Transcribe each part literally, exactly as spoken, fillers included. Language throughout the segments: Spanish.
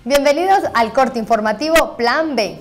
Bienvenidos al corte informativo Plan B.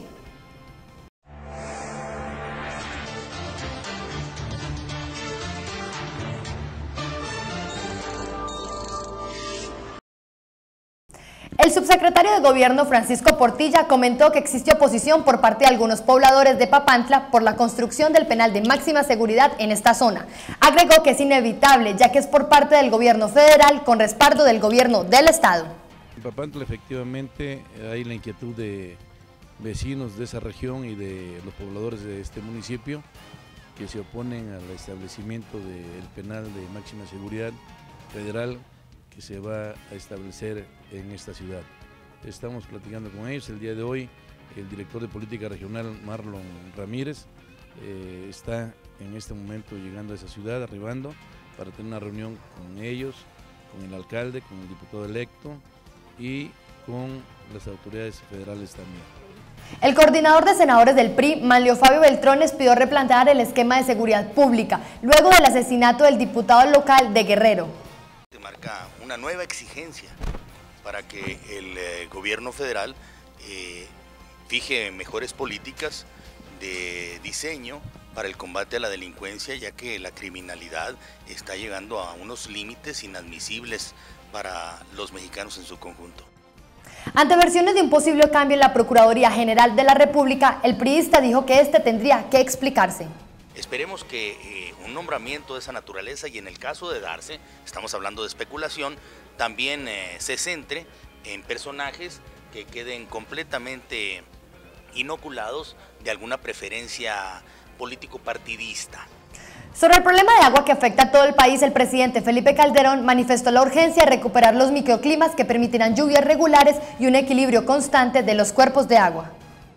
El subsecretario de Gobierno Francisco Portilla comentó que existió oposición por parte de algunos pobladores de Papantla por la construcción del penal de máxima seguridad en esta zona. Agregó que es inevitable, ya que es por parte del gobierno federal con respaldo del gobierno del estado. En Papantla efectivamente hay la inquietud de vecinos de esa región y de los pobladores de este municipio que se oponen al establecimiento del penal de máxima seguridad federal que se va a establecer en esta ciudad. Estamos platicando con ellos el día de hoy. El director de política regional, Marlon Ramírez, eh, está en este momento llegando a esa ciudad, arribando, para tener una reunión con ellos, con el alcalde, con el diputado electo y con las autoridades federales también. El coordinador de senadores del P R I, Manlio Fabio Beltrones, pidió replantear el esquema de seguridad pública luego del asesinato del diputado local de Guerrero. Marca una nueva exigencia para que el eh, gobierno federal eh, fije mejores políticas de diseño para el combate a la delincuencia, ya que la criminalidad está llegando a unos límites inadmisibles para los mexicanos en su conjunto. Ante versiones de un posible cambio en la Procuraduría General de la República, el priista dijo que este tendría que explicarse. Esperemos que eh, un nombramiento de esa naturaleza, y en el caso de darse, estamos hablando de especulación, también eh, se centre en personajes que queden completamente inoculados de alguna preferencia político-partidista. Sobre el problema de agua que afecta a todo el país, el presidente Felipe Calderón manifestó la urgencia de recuperar los microclimas que permitirán lluvias regulares y un equilibrio constante de los cuerpos de agua.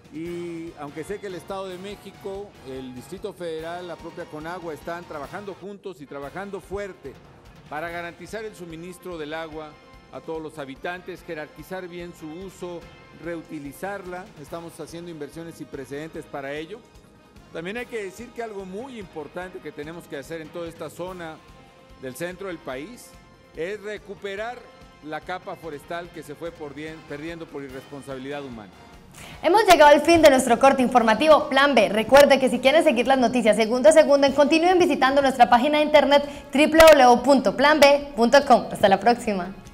Y aunque sé que el Estado de México, el Distrito Federal, la propia Conagua están trabajando juntos y trabajando fuerte para garantizar el suministro del agua a todos los habitantes, jerarquizar bien su uso, reutilizarla, estamos haciendo inversiones sin precedentes para ello. También hay que decir que algo muy importante que tenemos que hacer en toda esta zona del centro del país es recuperar la capa forestal que se fue perdiendo por irresponsabilidad humana. Hemos llegado al fin de nuestro corte informativo Plan B. Recuerde que si quieren seguir las noticias segundo a segundo, continúen visitando nuestra página de internet doble u doble u doble u punto plan b punto com. Hasta la próxima.